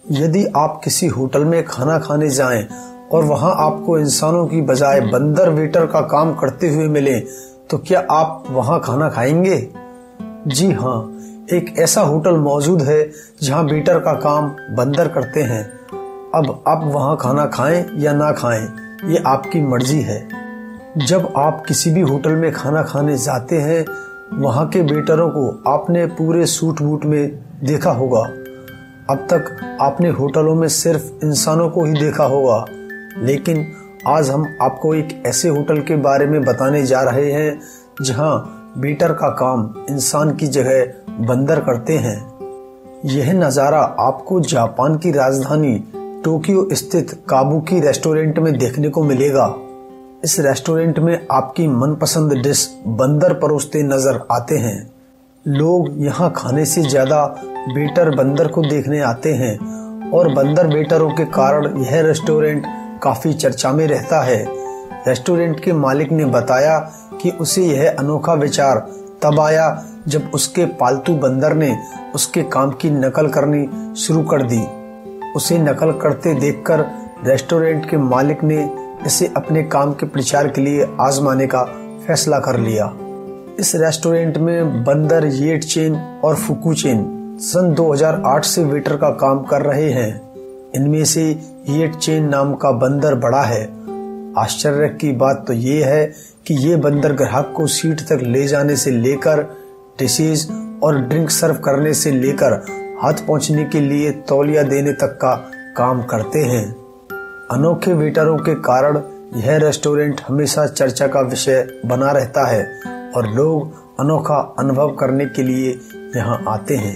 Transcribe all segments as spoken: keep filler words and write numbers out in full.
यदि आप किसी होटल में खाना खाने जाएं और वहां आपको इंसानों की बजाय बंदर वेटर का काम करते हुए मिले तो क्या आप वहां खाना खाएंगे? जी हाँ, एक ऐसा होटल मौजूद है जहां वेटर का काम बंदर करते हैं। अब आप वहां खाना खाएं या ना खाएं, ये आपकी मर्जी है। जब आप किसी भी होटल में खाना खाने जाते हैं, वहां के वेटरों को आपने पूरे सूट बूट में देखा होगा। अब तक आपने होटलों में सिर्फ इंसानों को ही देखा होगा, लेकिन आज हम आपको एक ऐसे होटल के बारे में बताने जा रहे हैं जहां वेटर का काम इंसान की जगह बंदर करते हैं। यह नज़ारा आपको जापान की राजधानी टोक्यो स्थित काबुकी रेस्टोरेंट में देखने को मिलेगा। इस रेस्टोरेंट में आपकी मनपसंद डिश बंदर परोसते नजर आते हैं। लोग यहाँ खाने से ज्यादा वेटर बंदर को देखने आते हैं और बंदर वेटरों के कारण यह रेस्टोरेंट काफी चर्चा में रहता है। रेस्टोरेंट के मालिक ने बताया कि उसे यह अनोखा विचार तब आया जब उसके पालतू बंदर ने उसके काम की नकल करनी शुरू कर दी। उसे नकल करते देखकर रेस्टोरेंट के मालिक ने इसे अपने काम के प्रचार के लिए आजमाने का फैसला कर लिया। इस रेस्टोरेंट में बंदर येट चेन और फुकू चेन सन दो हज़ार आठ से वेटर का काम कर रहे हैं। इनमें से येट चेन नाम का बंदर बड़ा है। आश्चर्य की बात तो ये है कि ये बंदर ग्राहक को सीट तक ले जाने से लेकर डिशेज और ड्रिंक सर्व करने से लेकर हाथ पहुंचने के लिए तौलिया देने तक का काम करते हैं। अनोखे वेटरों के कारण यह रेस्टोरेंट हमेशा चर्चा का विषय बना रहता है और लोग अनोखा अनुभव करने के लिए यहाँ आते हैं।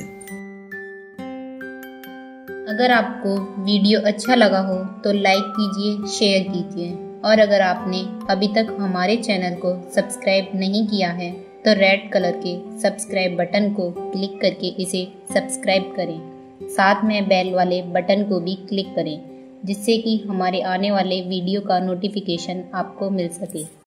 अगर आपको वीडियो अच्छा लगा हो तो लाइक कीजिए, शेयर कीजिए और अगर आपने अभी तक हमारे चैनल को सब्सक्राइब नहीं किया है तो रेड कलर के सब्सक्राइब बटन को क्लिक करके इसे सब्सक्राइब करें। साथ में बेल वाले बटन को भी क्लिक करें जिससे कि हमारे आने वाले वीडियो का नोटिफिकेशन आपको मिल सके।